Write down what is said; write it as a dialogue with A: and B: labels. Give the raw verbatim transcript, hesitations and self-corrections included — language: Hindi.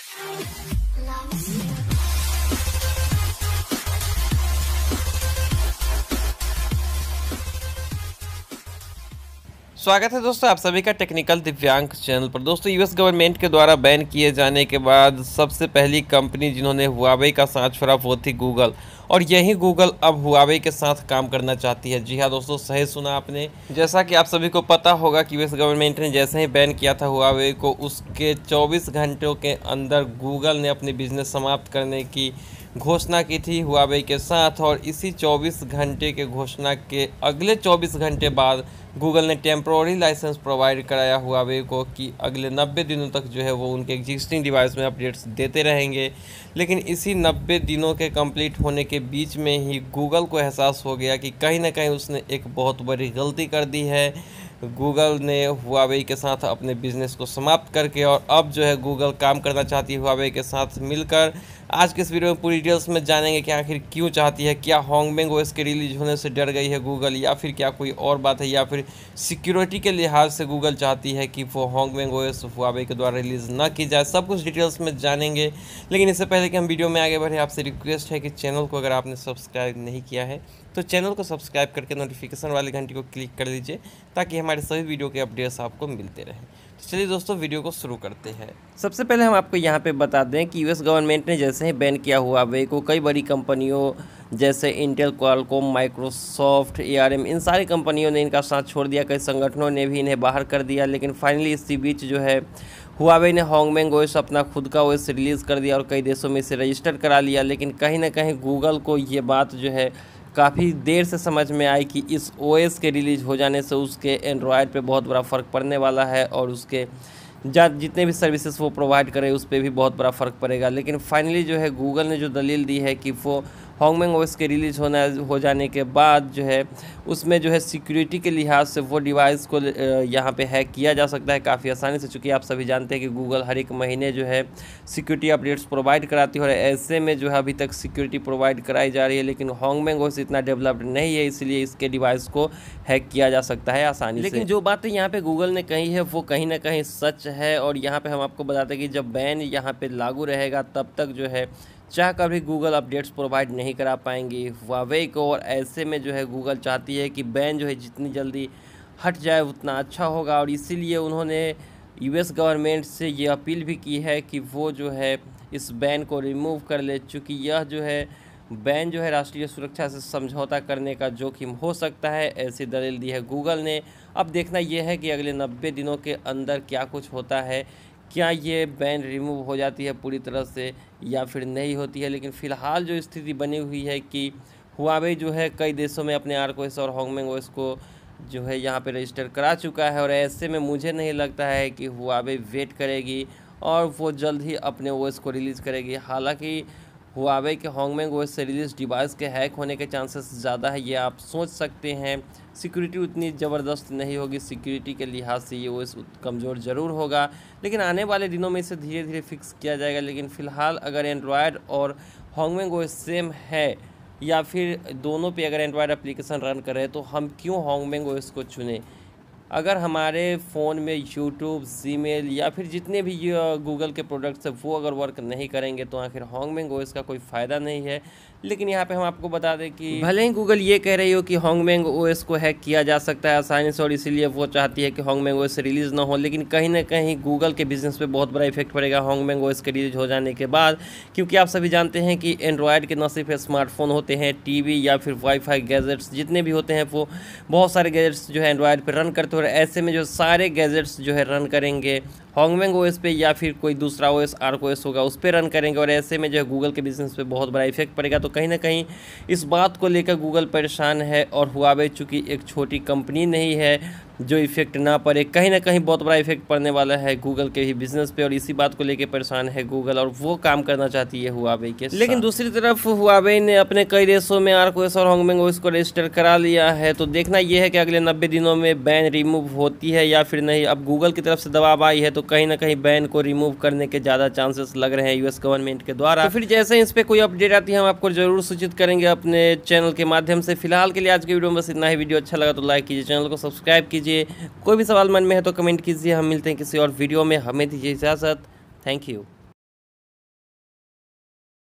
A: स्वागत है दोस्तों आप सभी का टेक्निकल दिव्यांग चैनल पर। दोस्तों यूएस गवर्नमेंट के द्वारा बैन किए जाने के बाद सबसे पहली कंपनी जिन्होंने हुआवे का साथ छोड़ा वो थी गूगल, और यही गूगल अब हुआवे के साथ काम करना चाहती है। जी हाँ दोस्तों, सही सुना आपने। जैसा कि आप सभी को पता होगा कि यूएस गवर्नमेंट ने जैसे ही बैन किया था हुआवे को, उसके चौबीस घंटों के अंदर गूगल ने अपनी बिजनेस समाप्त करने की घोषणा की थी हुआवे के साथ। और इसी चौबीस घंटे के घोषणा के अगले चौबीस घंटे बाद गूगल ने टेम्प्रोरी लाइसेंस प्रोवाइड कराया हुआवे को कि अगले नब्बे दिनों तक जो है वो उनके एग्जिस्टिंग डिवाइस में अपडेट्स देते रहेंगे। लेकिन इसी नब्बे दिनों के कंप्लीट होने के बीच में ही गूगल को एहसास हो गया कि कहीं ना कहीं उसने एक बहुत बड़ी गलती कर दी है। गूगल ने हुआवे के साथ अपने बिज़नेस को समाप्त करके और अब जो है गूगल काम करना चाहती है हुआवे के साथ मिलकर। आज के इस वीडियो में पूरी डिटेल्स में जानेंगे कि आखिर क्यों चाहती है, क्या होंगमेंग ओएस के रिलीज होने से डर गई है गूगल, या फिर क्या कोई और बात है, या फिर सिक्योरिटी के लिहाज से गूगल चाहती है कि वो होंगमेंग ओएस हुआवे के द्वारा रिलीज़ ना की जाए। सब कुछ डिटेल्स में जानेंगे। लेकिन इससे पहले कि हम वीडियो में आगे बढ़े, आपसे रिक्वेस्ट है कि चैनल को अगर आपने सब्सक्राइब नहीं किया है तो चैनल को सब्सक्राइब करके नोटिफिकेशन वाली घंटी को क्लिक कर लीजिए ताकि हमारे सभी वीडियो के अपडेट्स आपको मिलते रहें। तो चलिए दोस्तों वीडियो को शुरू करते हैं। सबसे पहले हम आपको यहाँ पे बता दें कि यूएस गवर्नमेंट ने जैसे ही बैन किया हुआवे को, कई बड़ी कंपनियों जैसे इंटेल, क्वालकॉम, माइक्रोसॉफ्ट, एआरएम, इन सारी कंपनियों ने इनका साथ छोड़ दिया। कई संगठनों ने भी इन्हें बाहर कर दिया। लेकिन फाइनली इसी बीच जो है हुआवे ने होंगमेंग ओएस अपना खुद का ओएस रिलीज़ कर दिया और कई देशों में इसे रजिस्टर करा लिया। लेकिन कहीं ना कहीं गूगल को ये बात जो है काफ़ी देर से समझ में आई कि इस ओएस के रिलीज़ हो जाने से उसके एंड्रॉयड पे बहुत बड़ा फ़र्क पड़ने वाला है और उसके जा जितने भी सर्विसेज वो प्रोवाइड करे उस पर भी बहुत बड़ा फ़र्क पड़ेगा। लेकिन फाइनली जो है गूगल ने जो दलील दी है कि वो होंगमेंग ओएस के रिलीज़ होना हो जाने के बाद जो है उसमें जो है सिक्योरिटी के लिहाज से वो डिवाइस को यहाँ पे हैक किया जा सकता है काफ़ी आसानी से। चूँकि आप सभी जानते हैं कि गूगल हर एक महीने जो है सिक्योरिटी अपडेट्स प्रोवाइड कराती है और ऐसे में जो है अभी तक सिक्योरिटी प्रोवाइड कराई जा रही है। लेकिन होंगमेंग ओएस इतना डेवलप्ड नहीं है, इसलिए इसके डिवाइस को हैक किया जा सकता है आसानी से। लेकिन जो बातें यहाँ पे गूगल ने कही है वो कहीं ना कहीं सच है। और यहाँ पे हम आपको बताते हैं कि जब बैन यहाँ पे लागू रहेगा तब तक जो है चाह कर भी गूगल अपडेट्स प्रोवाइड नहीं करा पाएंगी हुआवे को। और ऐसे में जो है गूगल चाहती है कि बैन जो है जितनी जल्दी हट जाए उतना अच्छा होगा। और इसीलिए उन्होंने यूएस गवर्नमेंट से ये अपील भी की है कि वो जो है इस बैन को रिमूव कर ले, चूँकि यह जो है बैन जो है राष्ट्रीय सुरक्षा से समझौता करने का जोखिम हो सकता है, ऐसी दलील दी है गूगल ने। अब देखना यह है कि अगले नब्बे दिनों के अंदर क्या कुछ होता है, क्या ये बैन रिमूव हो जाती है पूरी तरह से या फिर नहीं होती है। लेकिन फ़िलहाल जो स्थिति बनी हुई है कि हुआवे जो है कई देशों में अपने आर्क ओएस और होंगमेंग ओएस को जो है यहाँ पे रजिस्टर करा चुका है। और ऐसे में मुझे नहीं लगता है कि हुआवे वेट करेगी और वो जल्द ही अपने ओएस को रिलीज़ करेगी। हालांकि हुआवे के होंगमेंग ओएस से रिलीज डिवाइस के हैक होने के चांसेस ज़्यादा है, ये आप सोच सकते हैं। सिक्योरिटी उतनी ज़बरदस्त नहीं होगी, सिक्योरिटी के लिहाज से ये ओएस कमज़ोर ज़रूर होगा, लेकिन आने वाले दिनों में इसे धीरे धीरे फिक्स किया जाएगा। लेकिन फ़िलहाल अगर एंड्रॉयड और होंगमेंग ओएस सेम है या फिर दोनों पे अगर एंड्रॉयड एप्लीकेशन रन करे तो हम क्यों होंगमेंग ओएस को चुनें। अगर हमारे फ़ोन में यूट्यूब, जीमेल या फिर जितने भी गूगल के प्रोडक्ट्स हैं वो अगर वर्क नहीं करेंगे तो आखिर होंगमेंग ओएस का कोई फ़ायदा नहीं है। लेकिन यहाँ पे हम आपको बता दें कि भले ही गूगल ये कह रही हो कि होंगमेंग ओएस को हैक किया जा सकता है आसानी से और इसीलिए वो चाहती है कि होंगमेंग ओएस रिलीज़ ना हो, लेकिन कहीं ना कहीं गूगल के बिज़नेस पे बहुत बड़ा इफेक्ट पड़ेगा होंगमेंग ओएस के रिलीज हो जाने के बाद। क्योंकि आप सभी जानते हैं कि एंड्रॉयड के न सिर्फ स्मार्टफोन होते हैं, टीवी या फिर वाईफाई गैजेट्स जितने भी होते हैं वो बहुत सारे गैजेट्स जो है एंड्रॉयड पर रन करते हैं। और ऐसे में जो सारे गैजेट्स जो है रन करेंगे होंगमेंग ओएस पे या फिर कोई दूसरा ओएस आर्क ओएस होगा उस पर रन करेंगे। और ऐसे में जो है गूगल के बिज़नेस पे बहुत बड़ा इफेक्ट पड़ेगा। तो कहीं ना कहीं इस बात को लेकर गूगल परेशान है और हुआवे चूँकि एक छोटी कंपनी नहीं है जो इफेक्ट ना पड़े, कहीं ना कहीं बहुत बड़ा इफेक्ट पड़ने वाला है गूगल के ही बिज़नेस पे। और इसी बात को लेकर परेशान है गूगल और वो काम करना चाहती है हुआवे के। लेकिन दूसरी तरफ हुआवे ने अपने कई देशों में आर्क ओएस और होंगमेंग ओएस को रजिस्टर करा लिया है। तो देखना यह है कि अगले नब्बे दिनों में बैन रिमूव होती है या फिर नहीं। अब गूगल की तरफ से दबाव आई है तो कहीं ना कहीं बैन को रिमूव करने के ज़्यादा चांसेस लग रहे हैं यूएस गवर्नमेंट के द्वारा। तो फिर जैसे ही इस पर कोई अपडेट आती है हम आपको जरूर सूचित करेंगे अपने चैनल के माध्यम से। फिलहाल के लिए आज की वीडियो में बस इतना ही। वीडियो अच्छा लगा तो लाइक कीजिए, चैनल को सब्सक्राइब कीजिए। कोई भी सवाल मन में है तो कमेंट कीजिए। हम मिलते हैं किसी और वीडियो में, हमें दीजिए इजाज़त। Thank you.